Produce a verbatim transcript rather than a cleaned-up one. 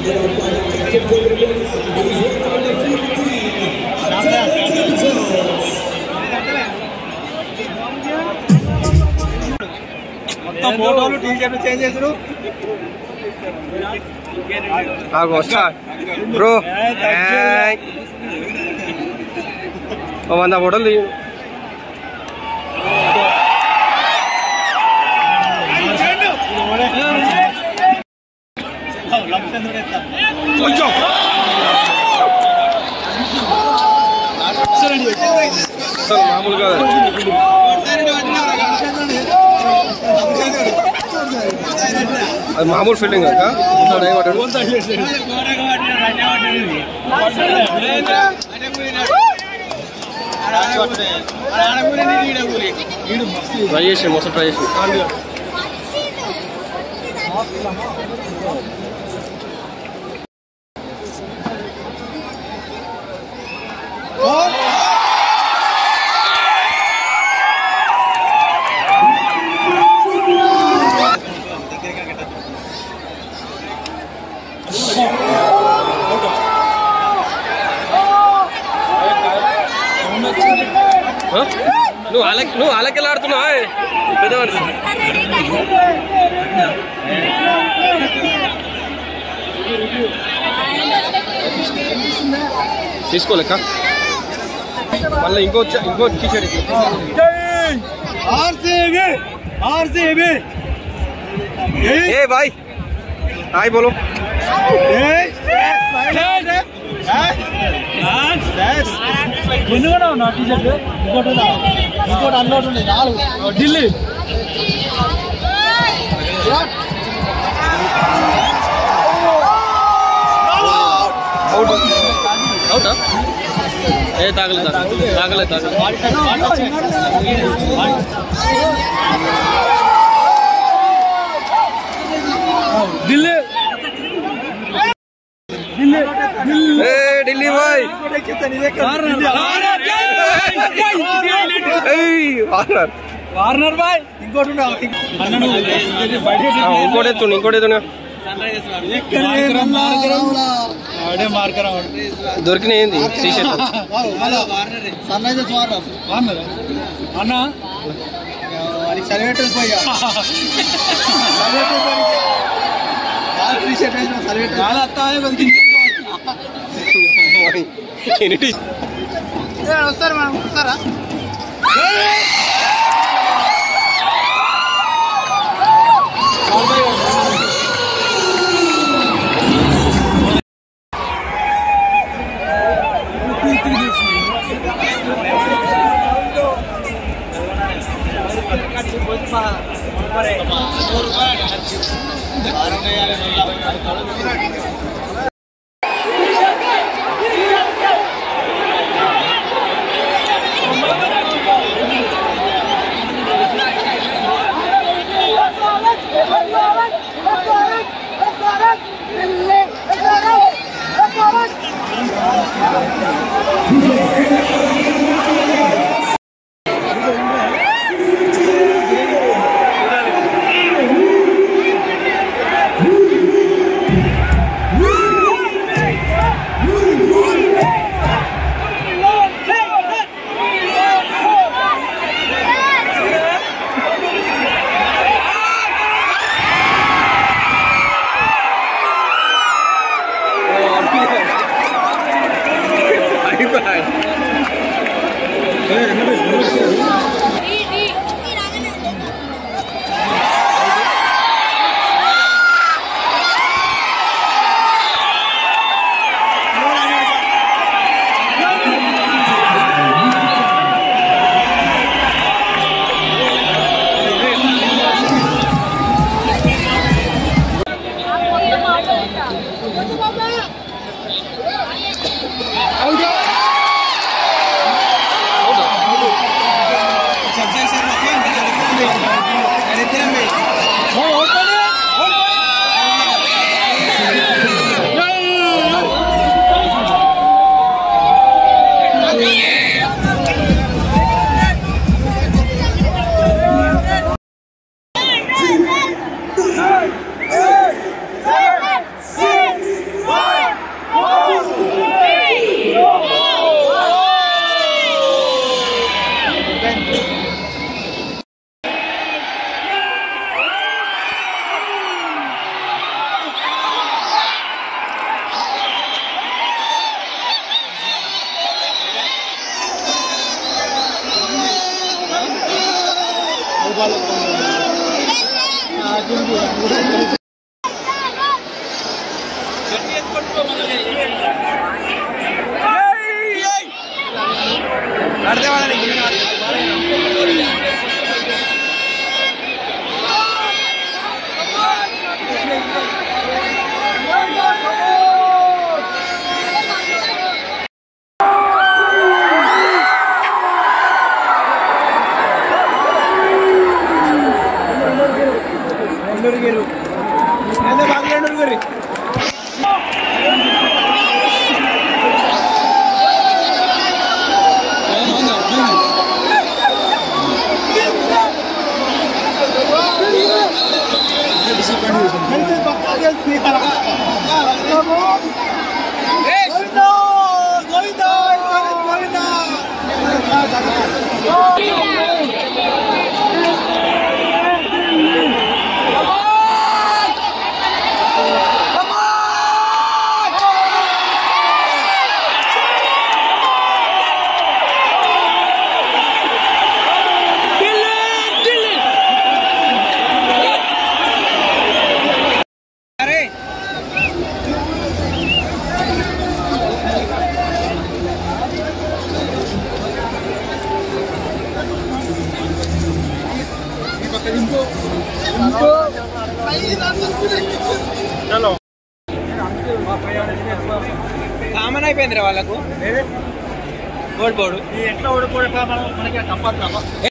ఫోటోలు T shirt change చేసారు వస్తా బ్రో వంద ఫోటోలు అసలు మామూలు కాదు అది మామూలు ఫీల్డింగ్ అక్క ట్రై చేసి మొత్తం ట్రై చేసి నువ్వు అలా నువ్వు అలాకెళ్ళి ఆడుతున్నావా పెద్దవాడు తీసుకోలేక మళ్ళీ ఇంకో ఇంకో టీషర్ట్ ఏ భాయ్ హాయ్ బోలో ముందు కూడా ఉన్నా టీషర్ట్ ఇంకోటి ఇంకోటి అన్నోటి ఉంది నాలుగు ఢిల్లీ అవుటా ఏ తాగలే తాగలే తాగలే ఢిల్లీ ఢిల్లీ భాయ్ వార్నర్ భాయ్ ఇంకోటి ఇంకోటి ఎత్తు ఇంకోటి ఎత్తు దొరికినాయి ఏంది టీషర్ట్ అన్నా వస్తారు మనం వస్తారా Woo! కామన్ అయిపోయింది రా వాళ్ళకు ఓడిపోడు ఎట్లా ఓడిపోయి మనకి తప్పదు